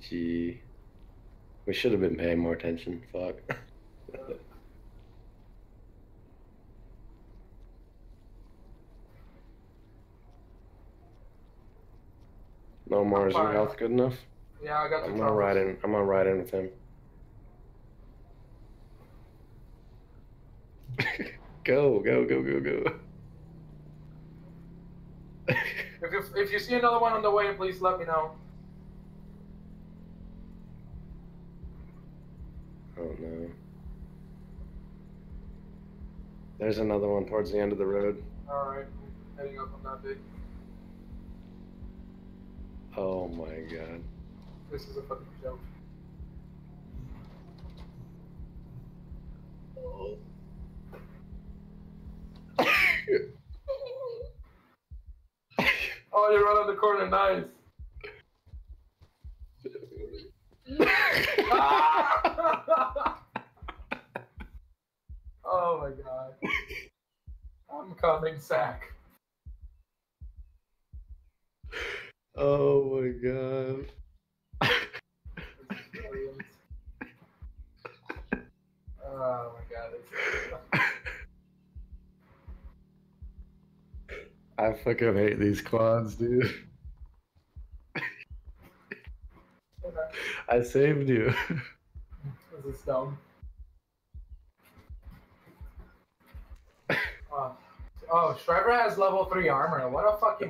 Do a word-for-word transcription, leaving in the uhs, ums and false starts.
G. We should have been paying more attention. Fuck. No more. Is your health good enough? Yeah, I got. I'm gonna ride in. I'm gonna ride in with him. Go, go, go, go, go. If you, if you see another one on the way, please let me know. Oh no. There's another one towards the end of the road. Alright, heading up on that big. Oh my god. This is a fucking joke. Oh. Oh, you run out the corner, nice. Oh my god. I'm coming, sack. Oh my god. Oh my god. It's I fucking hate these quads, dude. I saved you. This is dumb. Oh, oh, Shriver has level three armor. What a fucking